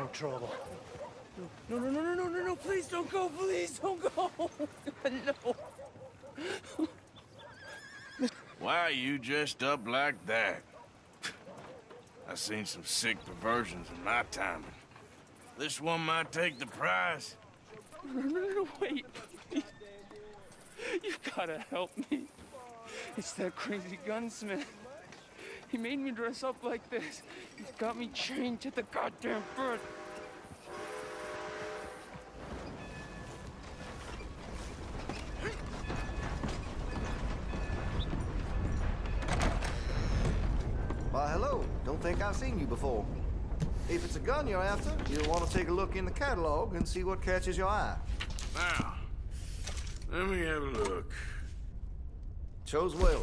trouble. No, please don't go, please don't go. No. Why are you dressed up like that? I've seen some sick perversions in my time. This one might take the prize. No, wait. Please. You gotta help me. It's that crazy gunsmith. He made me dress up like this. He's got me chained to the goddamn bed. Why, hello. Don't think I've seen you before. If it's a gun you're after, you'll want to take a look in the catalog and see what catches your eye. Now, let me have a look. Chose well.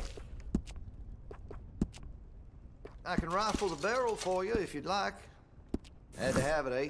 I can rifle the barrel for you if you'd like. Had to have it, eh?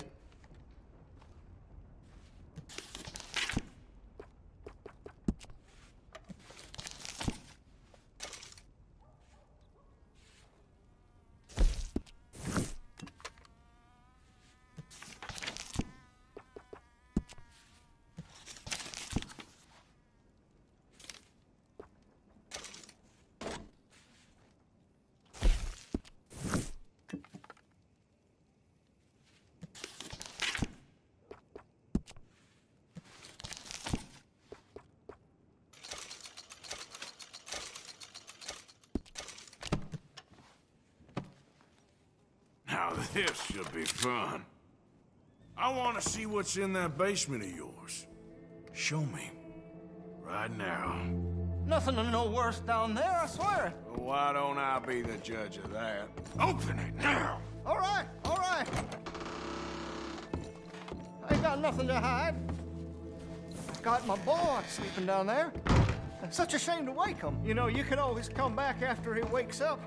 Now this should be fun. I want to see what's in that basement of yours. Show me. Right now. Nothing to no worse down there, I swear. Well, why don't I be the judge of that? Open it now! All right. I ain't got nothing to hide. Got my boy sleeping down there. Such a shame to wake him. You know, you could always come back after he wakes up.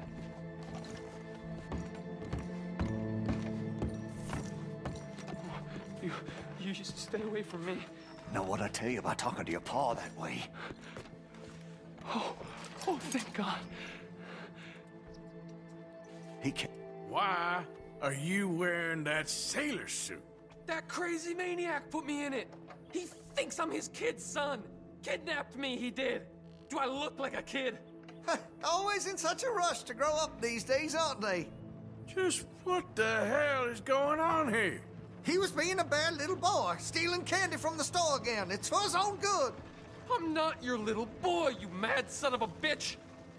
You just stay away from me. Know what I tell you about talking to your pa that way? Oh, thank God. He can't. Why are you wearing that sailor suit? That crazy maniac put me in it. He thinks I'm his kid's son. Kidnapped me, he did. Do I look like a kid? Always in such a rush to grow up these days, aren't they? Just what the hell is going on here? He was being a bad little boy, stealing candy from the store again. It's for his own good. I'm not your little boy, you mad son of a bitch.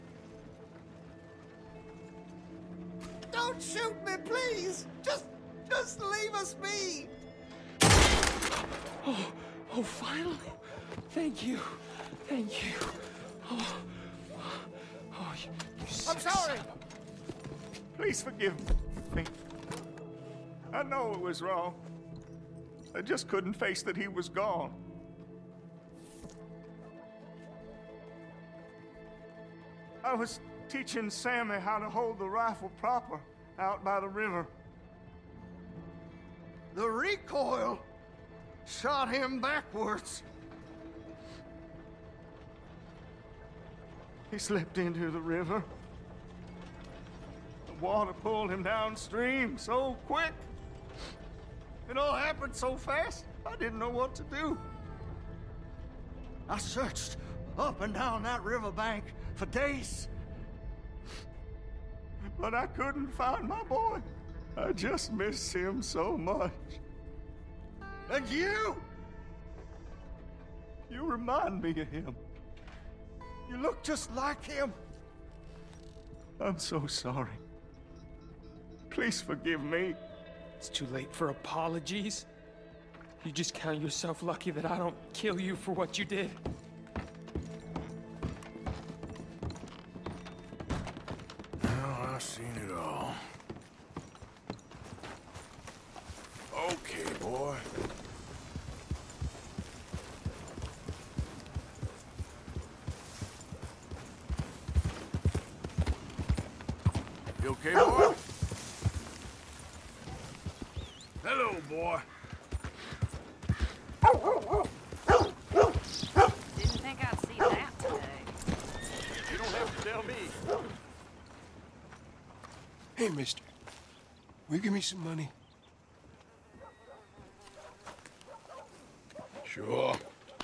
Don't shoot me, please. Just leave us be. Oh, finally. Thank you. Oh, you I'm sorry. Please forgive me. I know it was wrong. I just couldn't face that he was gone. I was teaching Sammy how to hold the rifle proper out by the river. The recoil shot him backwards. He slipped into the river. The water pulled him downstream so quick. It all happened so fast, I didn't know what to do. I searched up and down that riverbank for days. But I couldn't find my boy. I just miss him so much. And you remind me of him. You look just like him. I'm so sorry. Please forgive me. It's too late for apologies. You just count yourself lucky that I don't kill you for what you did. Now I've seen it all. Okay, boy. You okay, boy? Hello, boy. Didn't think I'd see that today. You don't have to tell me. Hey, mister. Will you give me some money? Sure.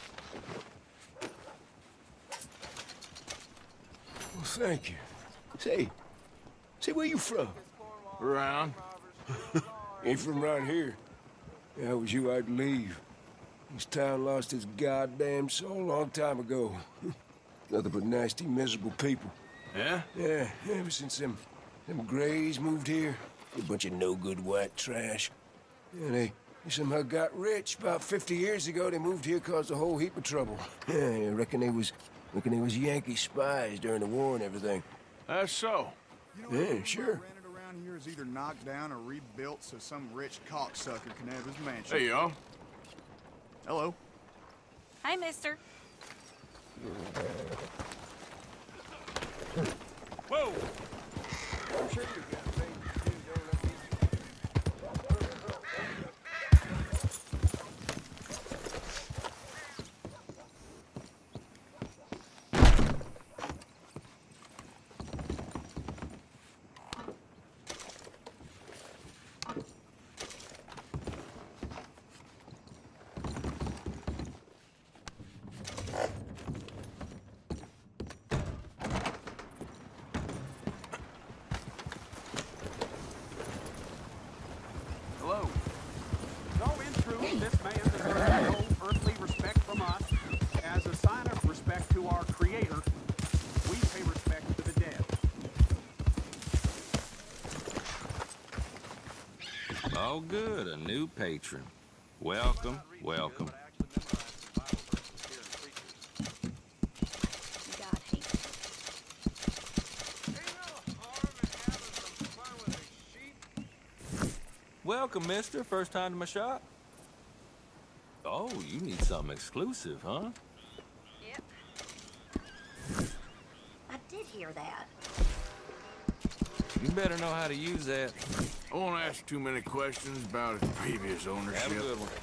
Well, thank you. Say, where you from? Around. Ain't from around here. Yeah, it was you I'd leave. This town lost its goddamn soul a long time ago. Nothing but nasty, miserable people. Yeah? Yeah, ever since them Grays moved here. A bunch of no-good white trash. Yeah, they somehow got rich. About 50 years ago, they moved here, caused a whole heap of trouble. Yeah, I reckon they was Yankee spies during the war and everything. That's so. Yeah, sure. Rented around here is either knocked down or rebuilt so some rich cocksucker can have his mansion. Hey, y'all. Hello. Hey, mister. Whoa! I'm sure you got things to do, don't you? Hello. So in truth, this man deserves no earthly respect from us. As a sign of respect to our Creator, we pay respect to the dead. Oh, good. A new patron. Welcome, welcome. God hate. Welcome, mister. First time to my shop? Oh, you need something exclusive, huh? Yep. I did hear that. You better know how to use that. I won't ask too many questions about its previous ownership. Have a good one.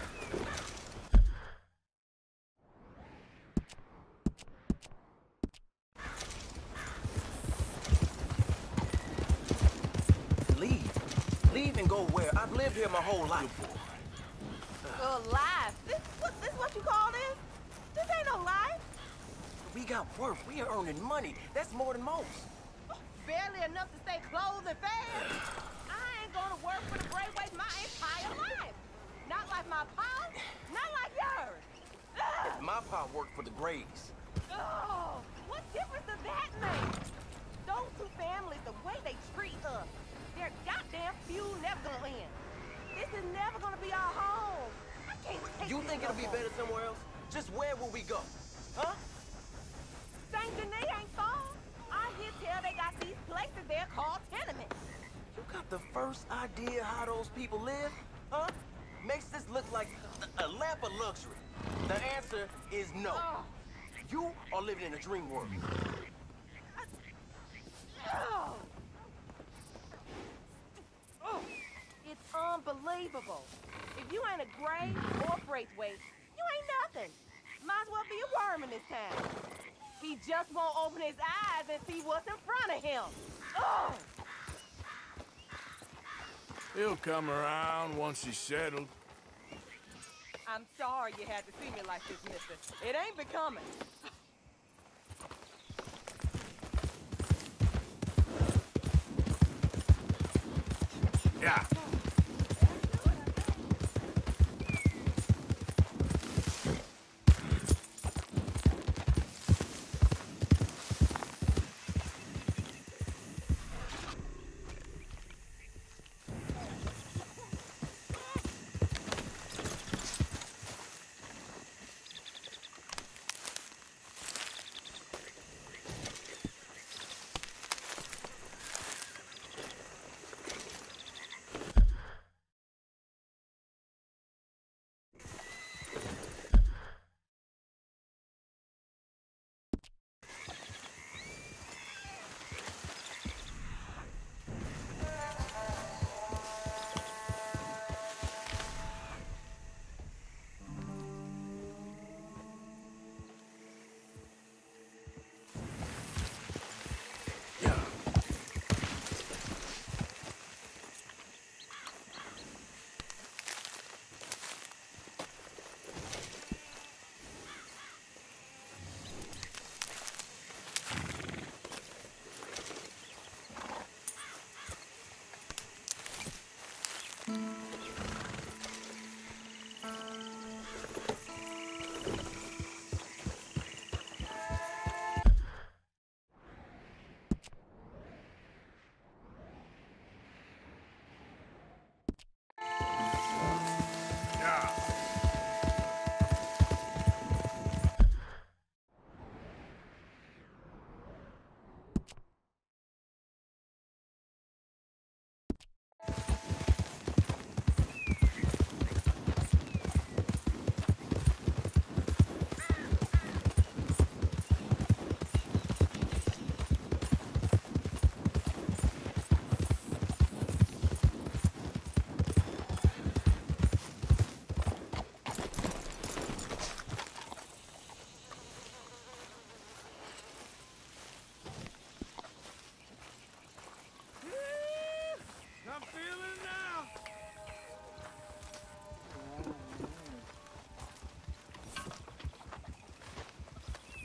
Leave and go where? I've lived here my whole life. Life? This what you call this? This ain't no life. We got work. We are earning money. That's more than most. Barely enough to stay clothed and fed. I ain't gonna work for the Gray Waste my entire life. Not like my pa, not like yours. Ugh. My pa worked for the Grays. Oh, what difference does that make? Those two families, the way they treat us, their goddamn feud never gonna end. This is never gonna be our home. I can't take You this think no it'll be more. better somewhere else? Just where will we go? Huh? St. Denis ain't far. I hear tell they got these places there called tenements. You got the first idea how those people live? Huh? Makes this look like a lap of luxury. The answer is no. Oh. You are living in a dream world. Oh. Oh. It's unbelievable. If you ain't a Gray or Braithwaite, you ain't nothing. Might as well be a worm in this town. He just won't open his eyes and see what's in front of him. Oh. He'll come around once he's settled. I'm sorry you had to see me like this, mister. It ain't becoming. Yeah.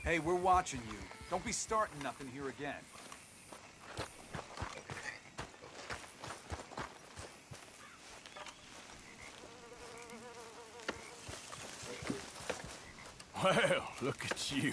Hey, we're watching you. Don't be starting nothing here again. Well, look at you.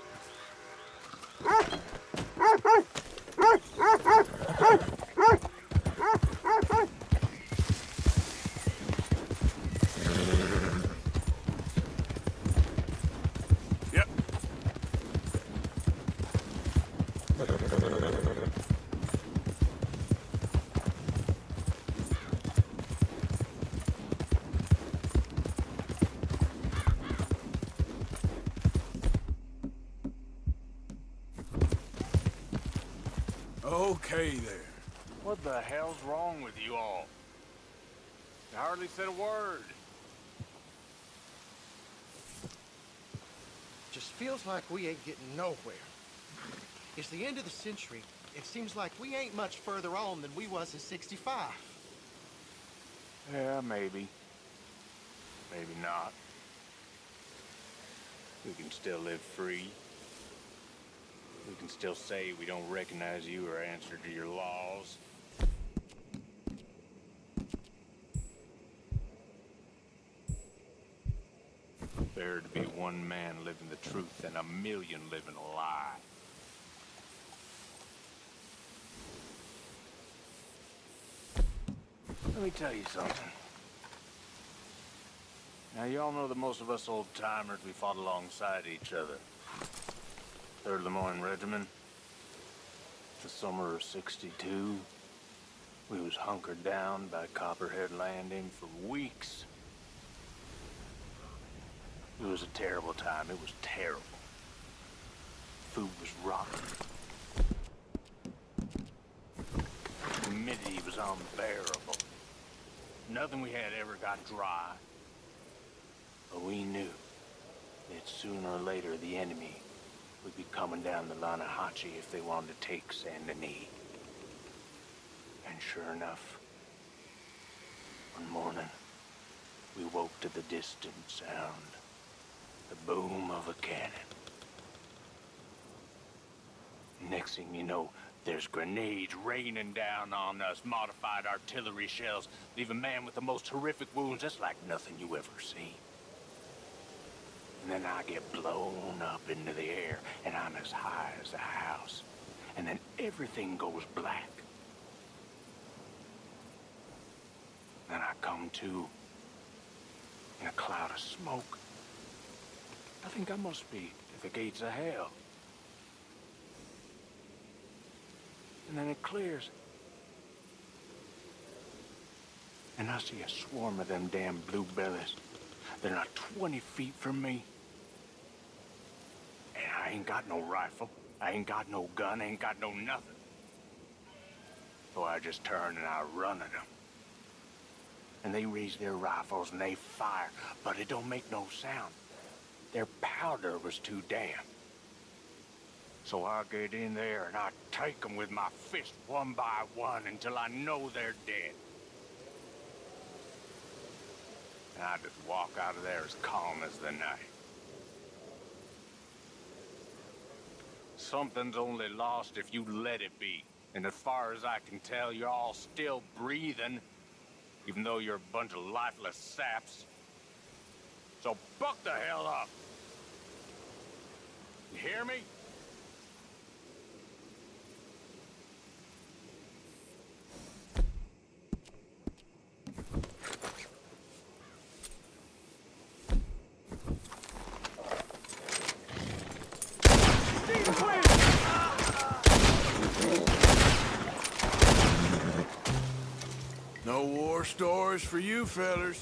Okay there. What the hell's wrong with you all? You hardly said a word. Just feels like we ain't getting nowhere. It's the end of the century. It seems like we ain't much further on than we was in '65. Yeah, maybe. Maybe not. We can still live free. We can still say we don't recognize you or answer to your laws. Better to be one man living the truth than a million living a lie. Let me tell you something. Now, you all know that most of us old-timers, we fought alongside each other. 3rd Lemoyne Regiment. The summer of '62. We was hunkered down by Copperhead Landing for weeks. It was a terrible time. It was terrible. Food was rotten. Humidity was unbearable. Nothing we had ever got dry. But we knew that sooner or later the enemy would be coming down the Lanahachi if they wanted to take Saint Denis. And sure enough, one morning, we woke to the distant sound, the boom of a cannon. Next thing you know, there's grenades raining down on us, modified artillery shells, leave a man with the most horrific wounds that's like nothing you ever seen. And then I get blown up into the air, and I'm as high as a house. And then everything goes black. Then I come to in a cloud of smoke. I think I must be at the gates of hell. And then it clears. And I see a swarm of them damn blue bellies. They're not 20 feet from me. And I ain't got no rifle. I ain't got no gun. I ain't got no nothing. So I just turn and I run at them. And they raise their rifles and they fire, but it don't make no sound. Their powder was too damp. So I get in there and I take them with my fist one by one until I know they're dead. And I just walk out of there as calm as the night. Something's only lost if you let it be. And as far as I can tell, you're all still breathing, even though you're a bunch of lifeless saps. So buck the hell up. You hear me? No war stories for you fellers.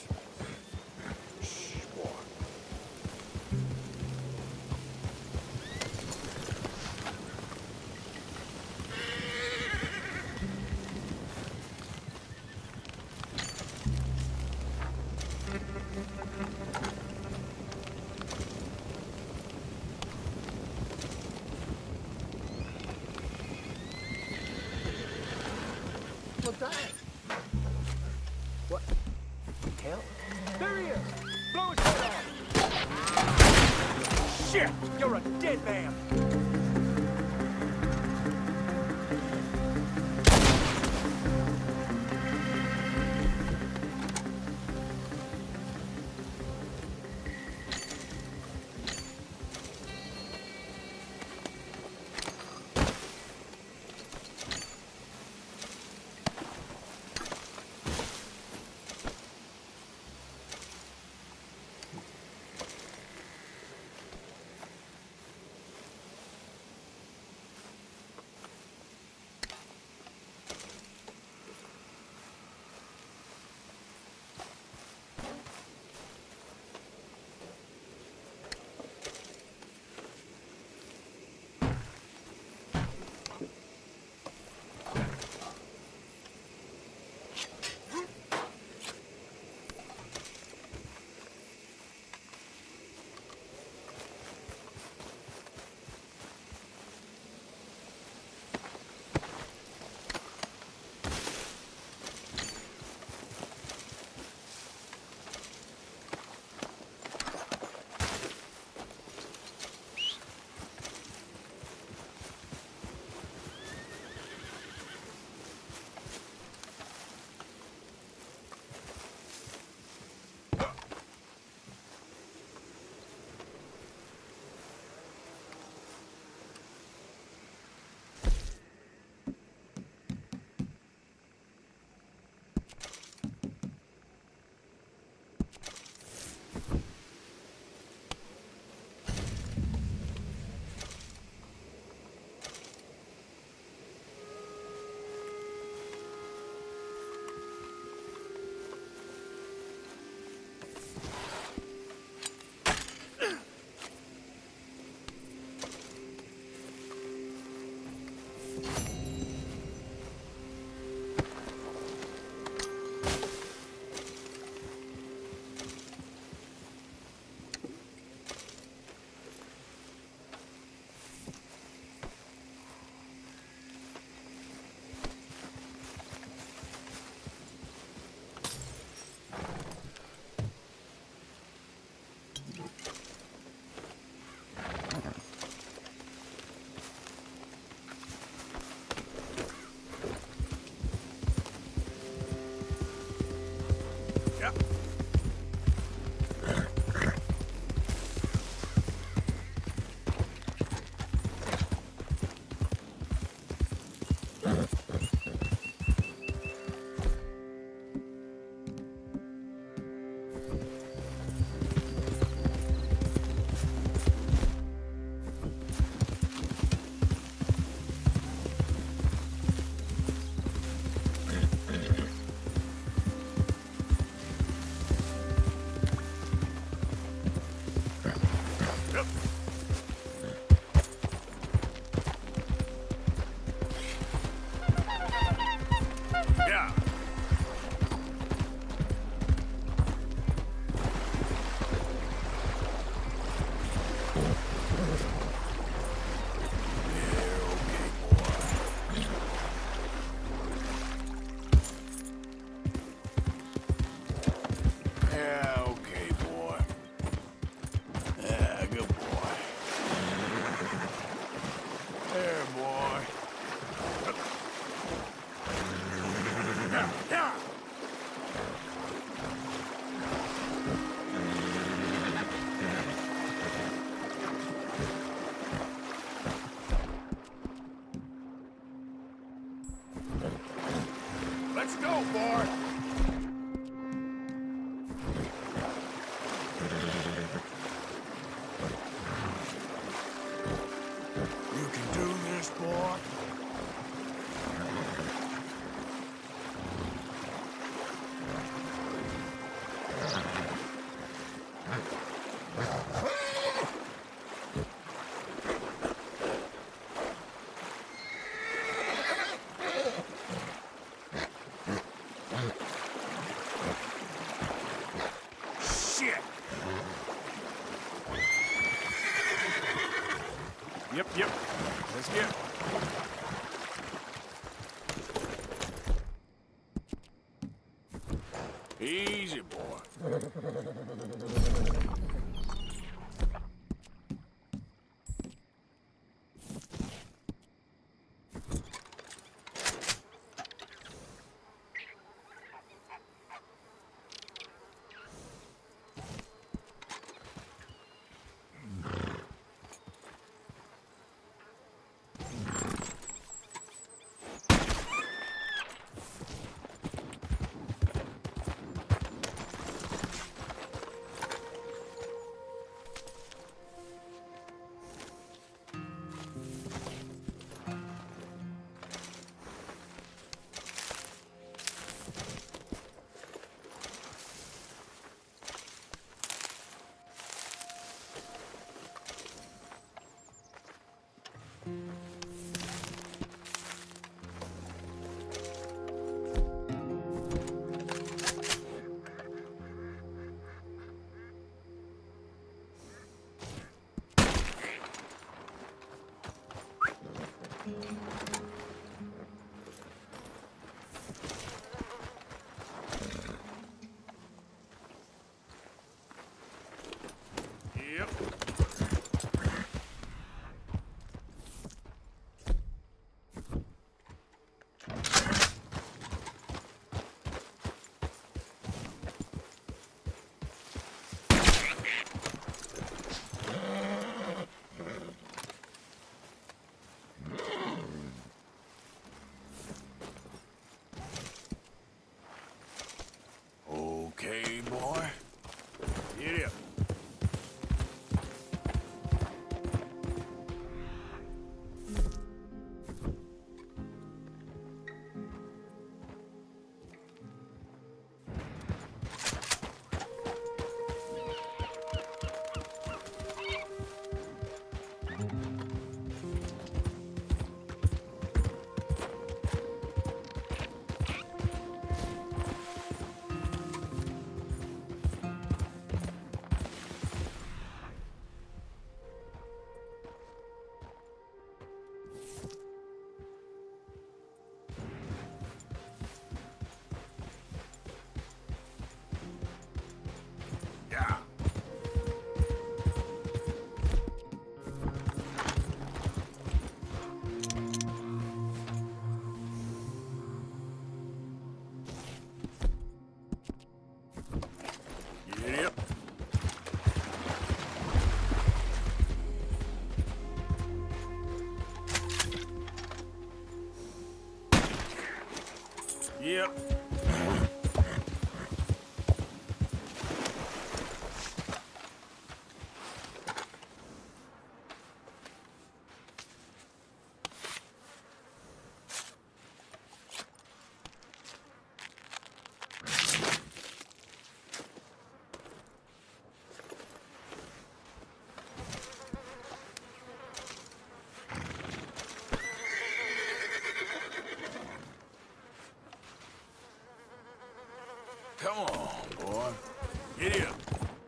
Look back. What? Hell? There he is! Blow his head off! Shit! You're a dead man! Let's go, boy! You can do this, boy. Yep. Let's get. Easy, boy. Yep. Come on, boy. Giddy up.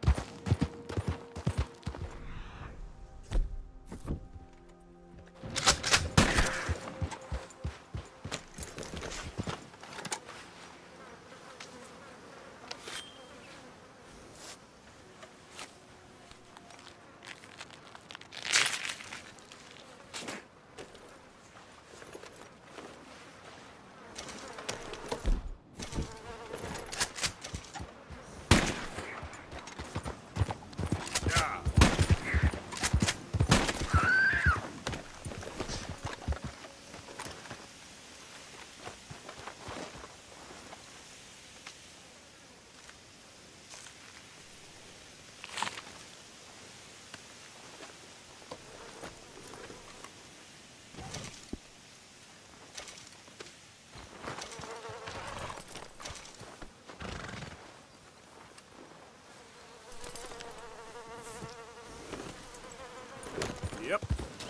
Yep.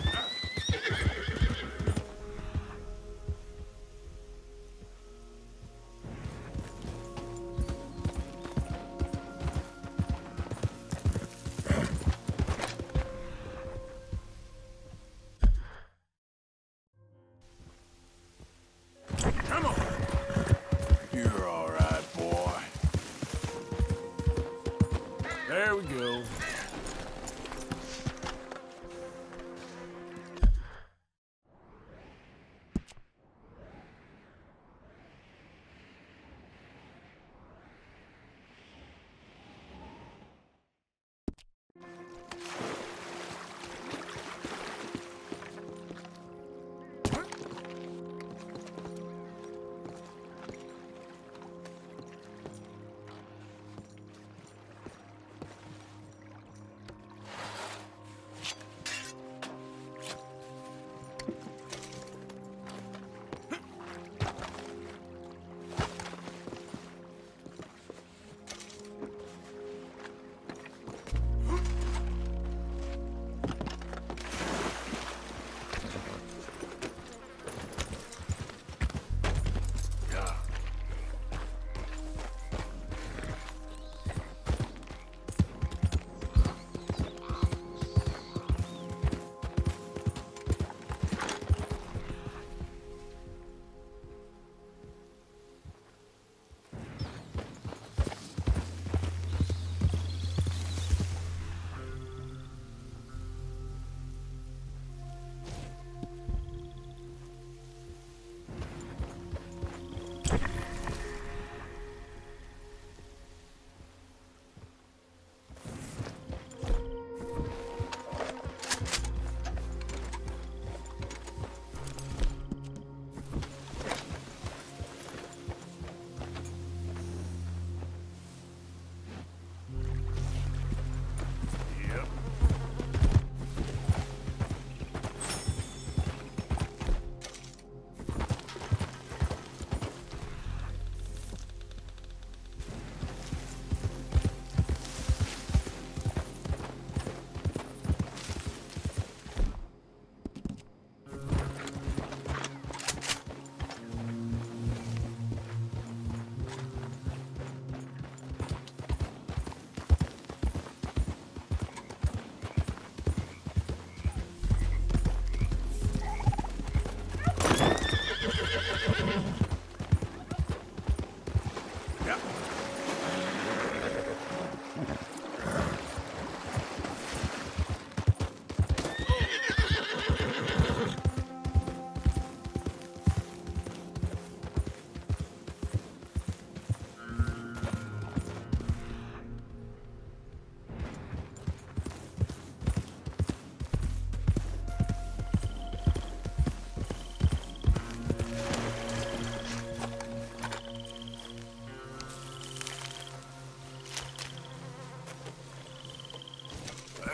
Come on. You're all right, boy. There we go.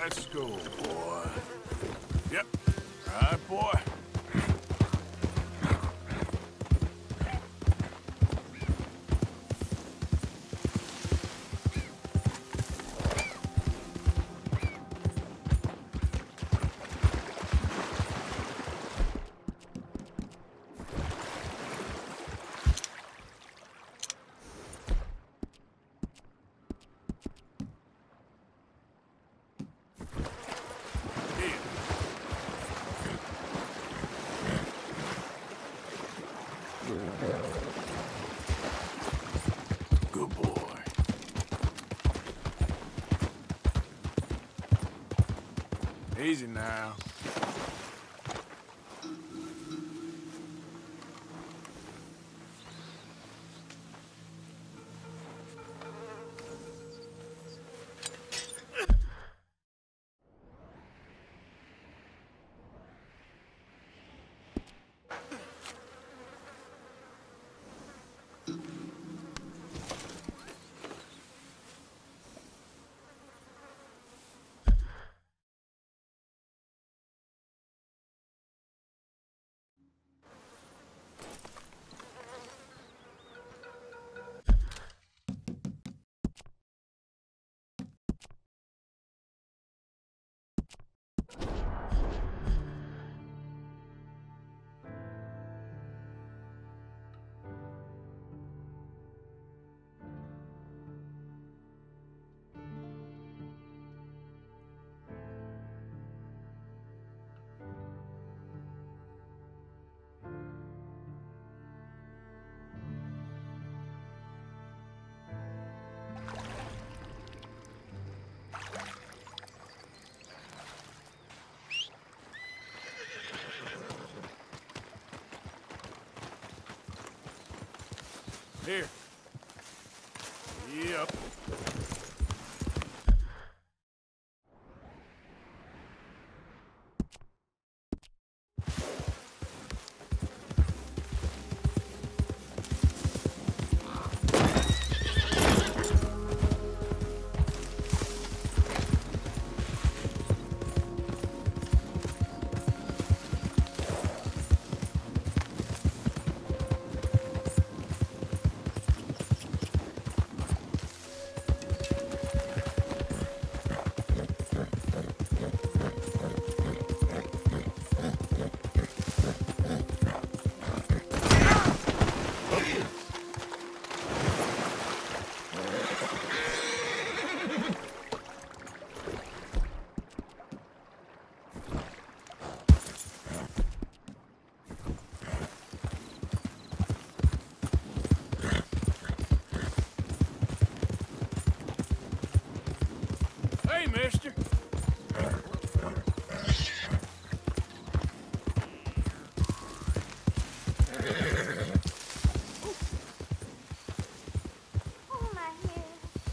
Let's go, boy. Yep. Right, boy. Good boy. Easy now. Here. Yep. Hey, mister. Oh, my head.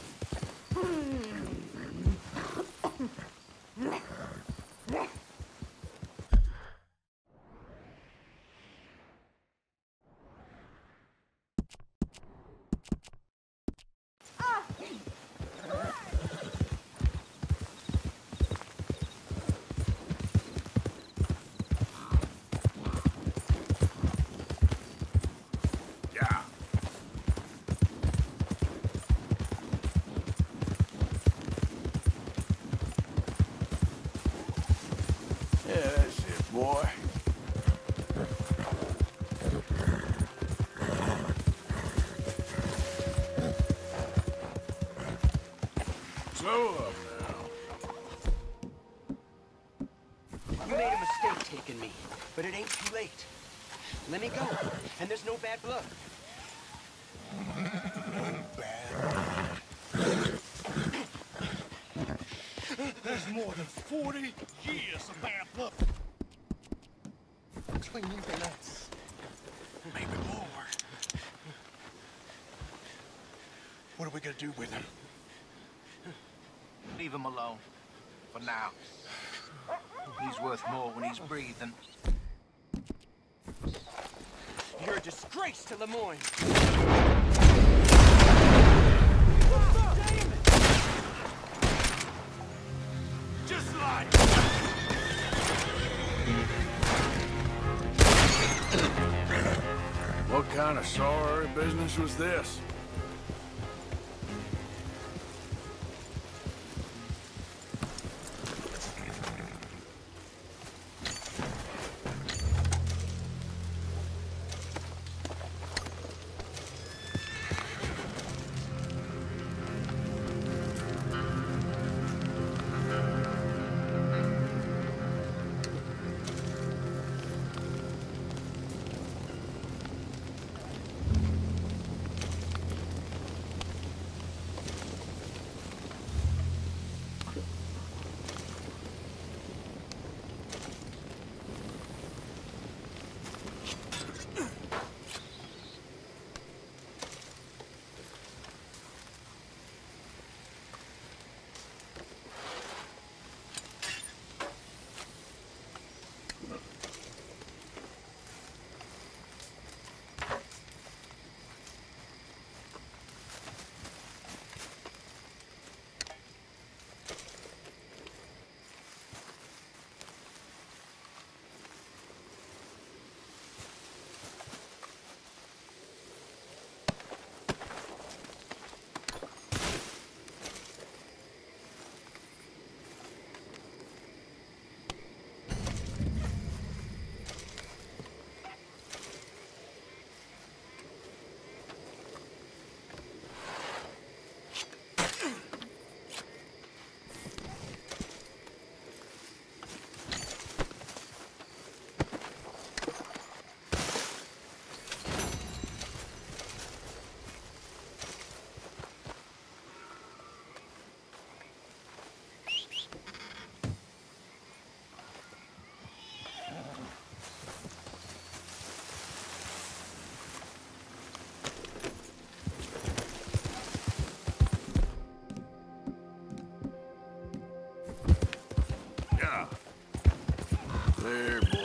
Yeah, that's it, boy. Slow up now. You made a mistake taking me, but it ain't too late. Let me go, and there's no bad blood. There's more than 40 years of bad luck. Between you and us. Maybe more. What are we gonna do with him? Leave him alone. For now. He's worth more when he's breathing. You're a disgrace to Lemoyne. Just sorry business was this? There, boy.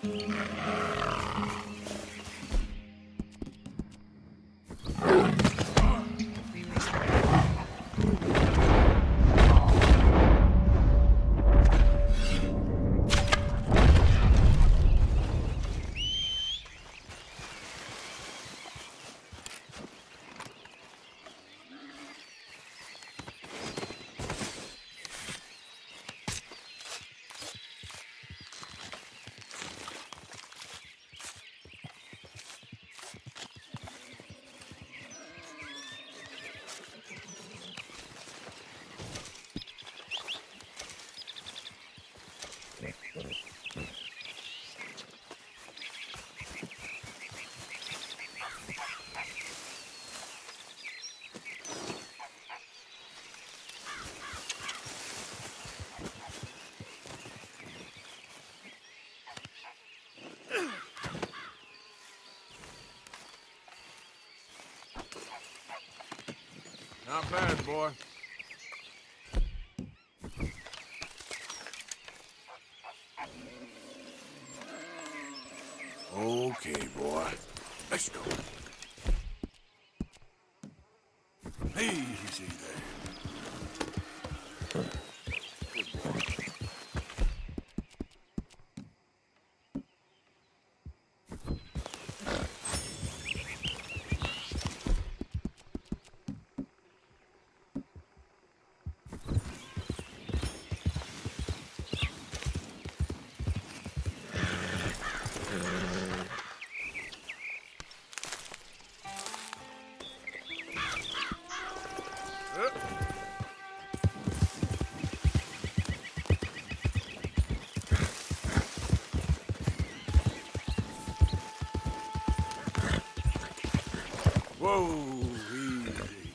Not bad, boy. Okay, boy. Let's go. Easy there. Whoa, easy.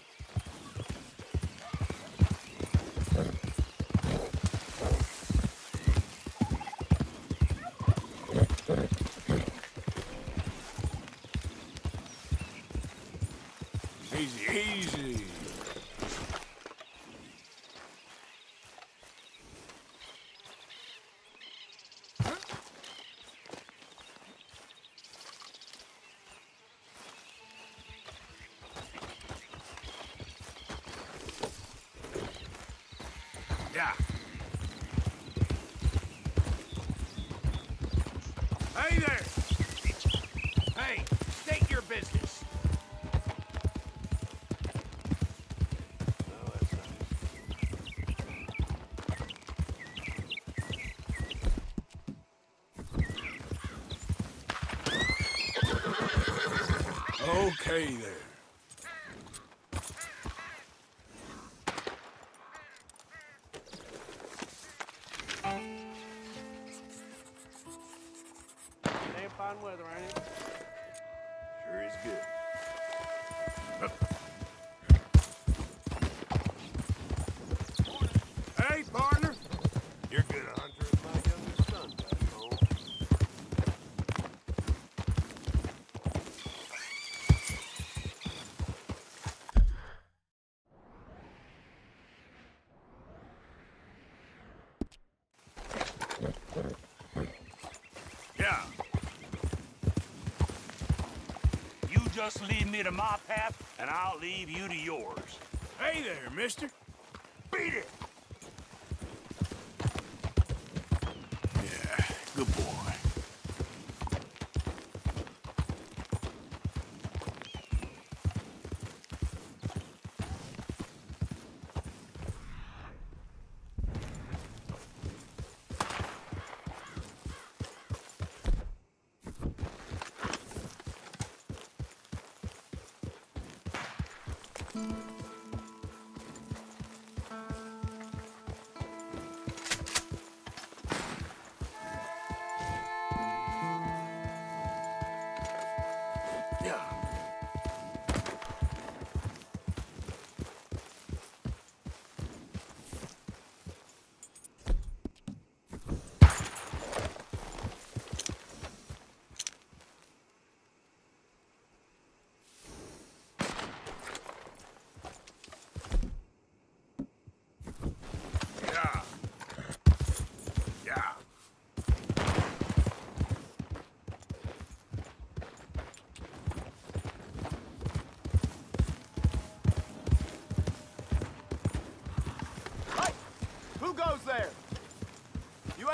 Easy, easy. Yeah. Hey there! Hey, state your business. Okay there. Fine weather, ain't it? Sure is good. Hey, partner. You're good hunter as my youngest son back home. Yeah. Just lead me to my path, and I'll leave you to yours. Hey there, mister. Beat it! Yeah, good boy.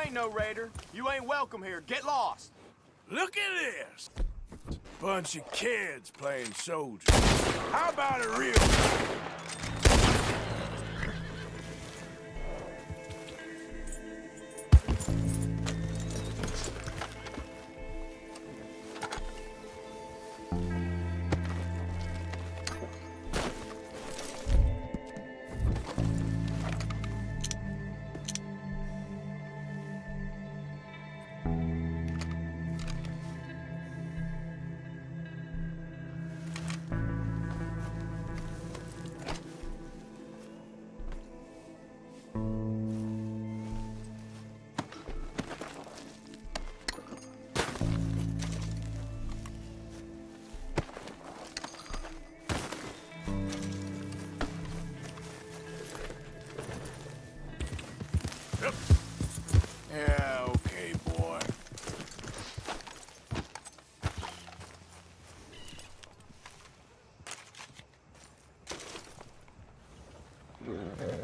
ain't no raider. You ain't welcome here. Get lost. Look at this. Bunch of kids playing soldier. How about a real... Yeah, okay, boy.